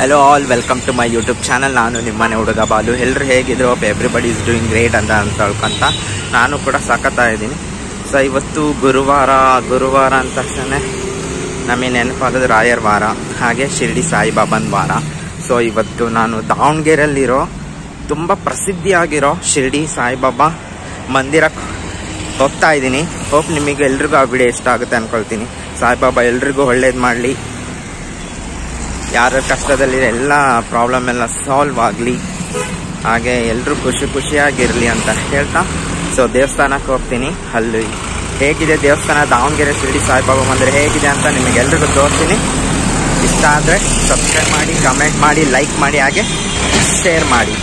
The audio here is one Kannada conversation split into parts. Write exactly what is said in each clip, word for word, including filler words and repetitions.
Hello all, welcome to my YouTube channel. ನಾನು ನಿಮ್ಮನೆ ಹುಡುಗ ಬಾಲು. ಎಲ್ಲರೂ ಹೇಗಿದ್ರು, ಎವ್ರಿಬಡಿ ಇಸ್ ಡೂಯಿಂಗ್ ಗ್ರೇಟ್ ಅಂತ ಅಂತ ಹೇಳ್ಕೊಂತ ನಾನು ಕೂಡ ಸಾಕತ್ತಾ ಇದ್ದೀನಿ. ಸೊ ಇವತ್ತು ಗುರುವಾರ ಗುರುವಾರ ಅಂದ ತಕ್ಷಣ ನಮಗೆ ನೆನಪಾಗೋದು ರಾಯರ್ ವಾರ, ಹಾಗೆ ಶಿರ್ಡಿ ಸಾಯಿಬಾಬಾನ ವಾರ. ಸೊ ಇವತ್ತು ನಾನು ದಾವಣಗೆರೆಯಲ್ಲಿರೋ ತುಂಬ ಪ್ರಸಿದ್ಧಿಯಾಗಿರೋ ಶಿರ್ಡಿ ಸಾಯಿಬಾಬಾ ಮಂದಿರಕ್ಕೆ ಹೋಗ್ತಾ ಇದ್ದೀನಿ. ಹೋಪ್ ನಿಮಗೆ ಎಲ್ರಿಗೂ ಆ ವಿಡಿಯೋ ಇಷ್ಟ ಆಗುತ್ತೆ ಅಂದ್ಕೊಳ್ತೀನಿ. ಸಾಯಿಬಾಬಾ ಎಲ್ರಿಗೂ ಒಳ್ಳೇದು ಮಾಡಲಿ, ಯಾರ ಕಷ್ಟದಲ್ಲಿ ಎಲ್ಲ ಪ್ರಾಬ್ಲಮ್ ಎಲ್ಲ ಸಾಲ್ವ್ ಆಗಲಿ, ಹಾಗೆ ಎಲ್ಲರೂ ಖುಷಿ ಖುಷಿಯಾಗಿರಲಿ ಅಂತ ಹೇಳ್ತಾ ಸೊ ದೇವಸ್ಥಾನಕ್ಕೆ ಹೋಗ್ತೀನಿ. ಅಲ್ಲಿ ಹೇಗಿದೆ ದೇವಸ್ಥಾನ, ದಾವಣಗೆರೆ ಶಿರ್ಡಿ ಸಾಯಿಬಾಬಾ ಮಂದಿರ ಹೇಗಿದೆ ಅಂತ ನಿಮಗೆಲ್ರಿಗೂ ತೋರಿಸ್ತೀನಿ. ಇಷ್ಟ ಆದರೆ ಸಬ್ಸ್ಕ್ರೈಬ್ ಮಾಡಿ, ಕಮೆಂಟ್ ಮಾಡಿ, ಲೈಕ್ ಮಾಡಿ, ಹಾಗೆ ಶೇರ್ ಮಾಡಿ.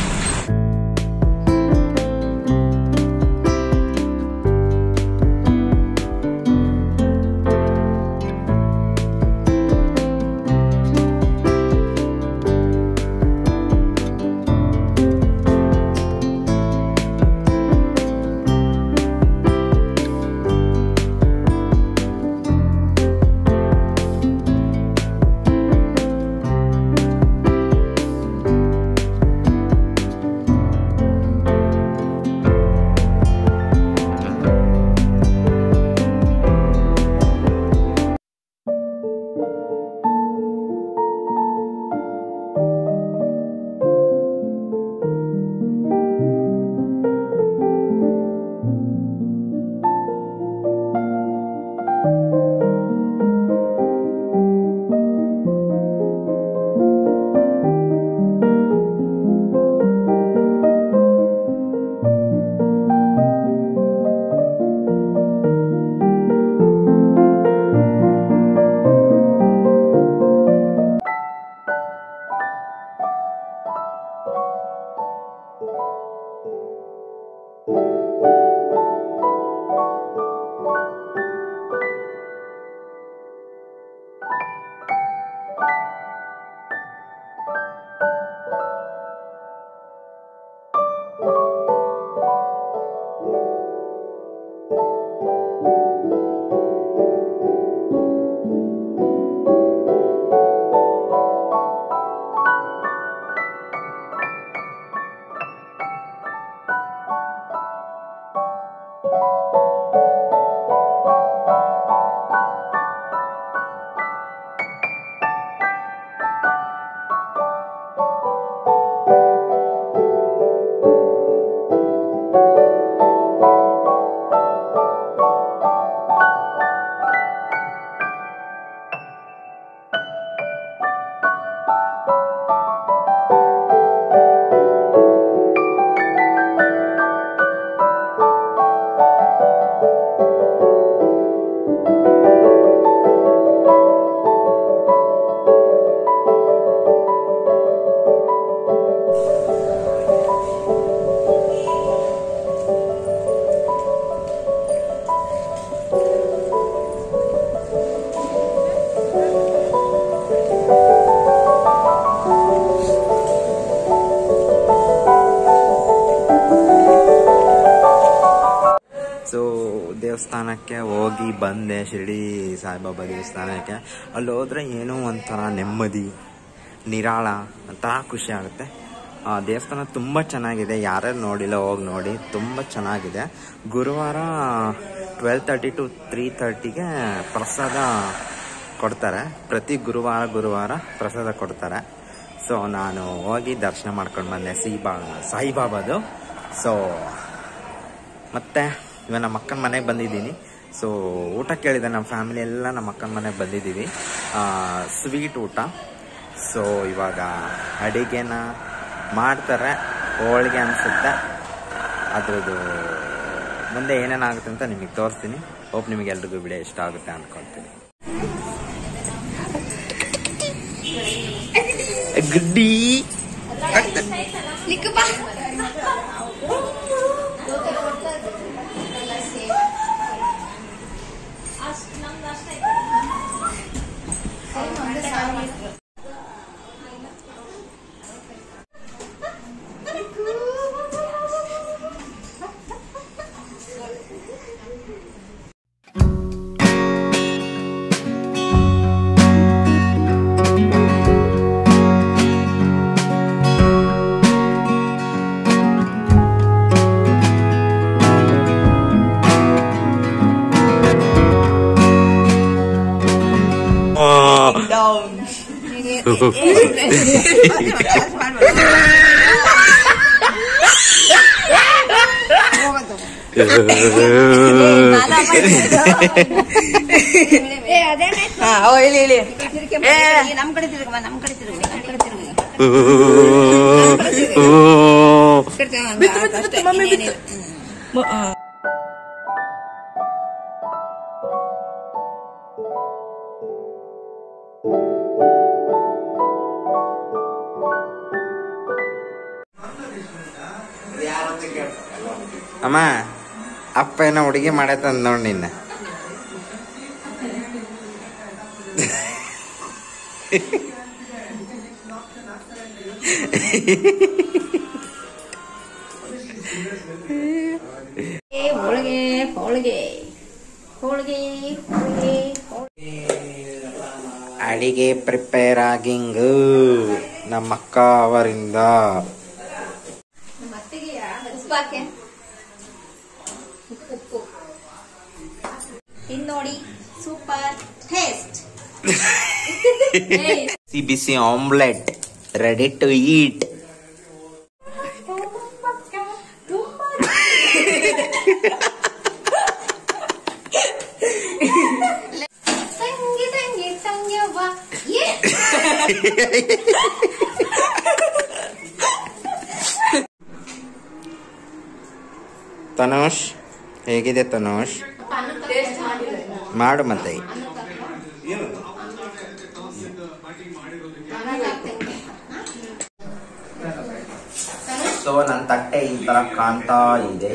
ದೇವಸ್ಥಾನಕ್ಕೆ ಹೋಗಿ ಬಂದೆ, ಶಿರ್ಡಿ ಸಾಯಿಬಾಬಾ ದೇವಸ್ಥಾನಕ್ಕೆ. ಅಲ್ಲಿ ಹೋದರೆ ಏನೋ ಒಂಥರ ನೆಮ್ಮದಿ, ನಿರಾಳ, ಒಂಥರ ಖುಷಿ ಆಗುತ್ತೆ. ದೇವಸ್ಥಾನ ತುಂಬ ಚೆನ್ನಾಗಿದೆ, ಯಾರ್ಯಾರು ನೋಡಿಲ್ಲ ಹೋಗಿ ನೋಡಿ, ತುಂಬ ಚೆನ್ನಾಗಿದೆ. ಗುರುವಾರ ಟ್ವೆಲ್ ತರ್ಟಿ ಟು ತ್ರೀ ತರ್ಟಿಗೆ ಪ್ರಸಾದ ಕೊಡ್ತಾರೆ. ಪ್ರತಿ ಗುರುವಾರ ಗುರುವಾರ ಪ್ರಸಾದ ಕೊಡ್ತಾರೆ. ಸೊ ನಾನು ಹೋಗಿ ದರ್ಶನ ಮಾಡ್ಕೊಂಡು ಬಂದೆ ಸೀಬಾ ಸಾಯಿಬಾಬಾದು. ಸೊ ಮತ್ತೆ ಇವಾಗ ನಮ್ಮ ಅಕ್ಕನ ಮನೆಗೆ ಬಂದಿದ್ದೀನಿ. ಸೊ ಊಟ ಕೇಳಿದೆ, ನಮ್ಮ ಫ್ಯಾಮಿಲಿ ಎಲ್ಲ ನಮ್ಮ ಅಕ್ಕನ ಮನೆಗೆ ಬಂದಿದ್ದೀವಿ, ಸ್ವೀಟ್ ಊಟ. ಸೊ ಇವಾಗ ಅಡಿಗೆನ ಮಾಡ್ತಾರೆ, ಹೋಳಿಗೆ ಅನಿಸುತ್ತೆ. ಅದ್ರದ್ದು ಮುಂದೆ ಏನೇನಾಗುತ್ತೆ ಅಂತ ನಿಮಗೆ ತೋರಿಸ್ತೀನಿ. ಹೋಪ್ ನಿಮಗೆ ಎಲ್ರಿಗೂ ವಿಡಿಯೋ ಇಷ್ಟ ಆಗುತ್ತೆ ಅಂದ್ಕೊಳ್ತೀನಿ. ಗಡ್ಡಿ ನಮ್ ಕಡೆ ತಿರುಗ ನಮ್ ಕಡೆ ತಿರುಗ ನಮ್ ಕಡೆ ತಿರುಗ ಅಮ್ಮ ಅಪ್ಪ ಏನೋ ಹುಡುಗಿ ಮಾಡೈತಂದ್ ನೋಡ್ ನಿನ್ನ. ಹೋಳಿಗೆ ಹೋಳಿಗೆ ಹೋಳಿಗೆ ಹೋಳಿಗೆ ಅಡಿಗೆ ಪ್ರಿಪೇರ್ ಆಗಿಂಗ್ ನಮ್ಮ ಅಕ್ಕ ಅವರಿಂದ. ಉಪ್ಪು ತಿಂದು ನೋಡಿ, ಸೂಪರ್ ಟೇಸ್ಟ್. ಬಿಸಿ ಬಿಸಿ omelette ready to eat. Tanush ಹೇಗಿದೆ ತನುಷ್? ಮಾಡು ಮತ್ತೆ. ಸೊ ನನ್ನ ತಟ್ಟೆ ಈ ತರ ಕಾಣ್ತಾ ಇದೆ.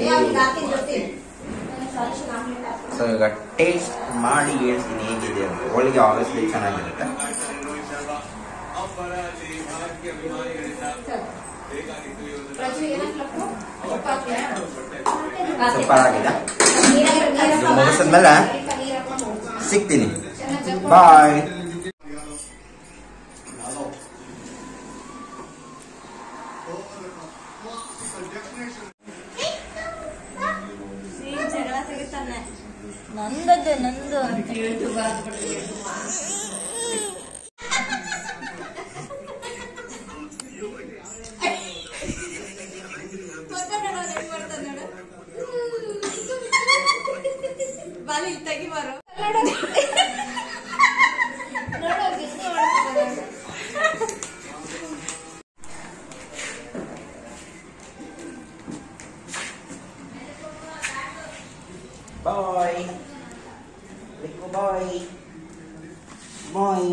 ಸೊ ಈಗ ಟೇಸ್ಟ್ ಮಾಡಿ ಹೇಳ್ತೀನಿ ಹೇಗಿದೆ ಅಂತ. ಹೋಳಿಗೆ ಆಬ್ವಿಯಸ್ಲಿ ಚೆನ್ನಾಗಿರುತ್ತೆ. ಸೂಪರ್ ಆಗಿದೆ. ಮುಗಿಸಿದ್ಮೇಲೆ ಸಿಗ್ತೀನಿ. ಬಾಯ್. ನಂದದ್ದು ನಂದು ಅಂತ ಬಾಲಿ ತೆಗಿ ಬರೋ ಬಾಯ್ ಬಾಯ್ ಬಾಯ್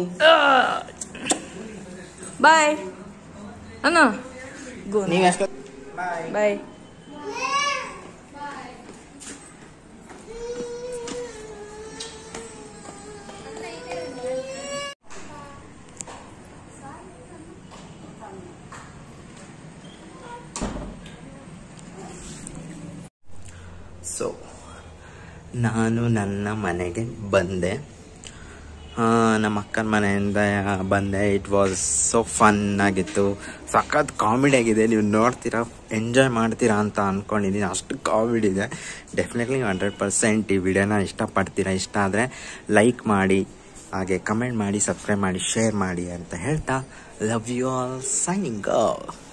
ಬಾಯ್ ಅಣ್ಣ. ನೀವೆಷ್ಟು ಬಾಯ್. ಸೊ ನಾನು ನನ್ನ ಮನೆಗೆ ಬಂದೆ. ನಮ್ಮ ಅಕ್ಕನ ಮನೆಯಿಂದ ಬಂದೆ. ಇಟ್ ವಾಸ್ ಸೊ ಫನ್ ಆಗಿತ್ತು. ಸಖತ್ ಕಾಮಿಡಿ ಆಗಿದೆ. ನೀವು ನೋಡ್ತೀರಾ, ಎಂಜಾಯ್ ಮಾಡ್ತೀರಾ ಅಂತ ಅಂದ್ಕೊಂಡಿದ್ದೀನಿ. ಅಷ್ಟು ಕಾಮಿಡಿ ಇದೆ. ಡೆಫಿನೆಟ್ಲಿ ಹಂಡ್ರೆಡ್ ಪರ್ಸೆಂಟ್ ಈ ವಿಡಿಯೋನ ಇಷ್ಟಪಡ್ತೀರಾ. ಇಷ್ಟ ಆದರೆ ಲೈಕ್ ಮಾಡಿ, ಹಾಗೆ ಕಮೆಂಟ್ ಮಾಡಿ, ಸಬ್ಸ್ಕ್ರೈಬ್ ಮಾಡಿ, ಶೇರ್ ಮಾಡಿ ಅಂತ ಹೇಳ್ತಾ, love you all, signing of.